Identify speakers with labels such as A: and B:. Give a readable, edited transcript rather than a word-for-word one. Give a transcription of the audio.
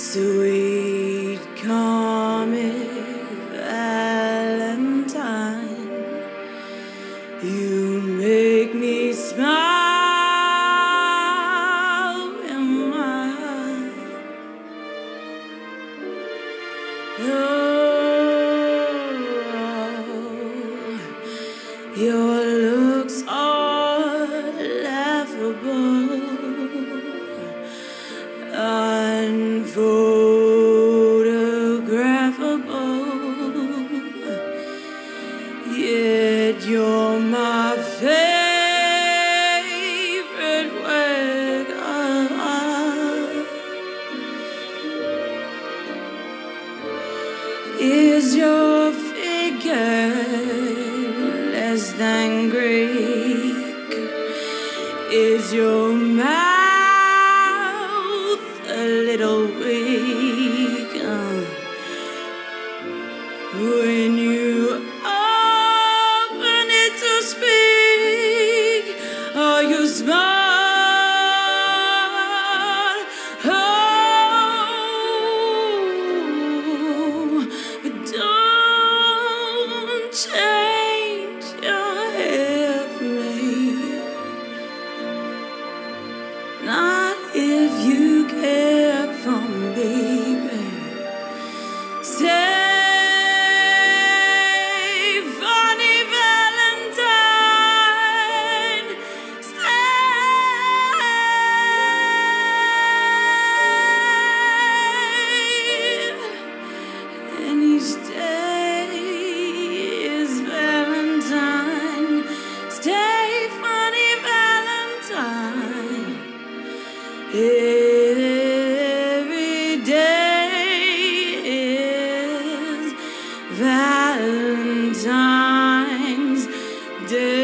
A: Sweet comic Valentine, you make me smile in my heart. Oh, your looks are laughable, unphotographable, yet you're my favorite work of art. Is your figure less than Greek? Is your mouth a little weak? When you open it to speak, are you smart? Oh, but don't change your hair for me. Not if you care for me, baby. Stay, Funny Valentine. Stay. And each day is Valentine. Stay, Funny Valentine. Every day is Valentine's Day.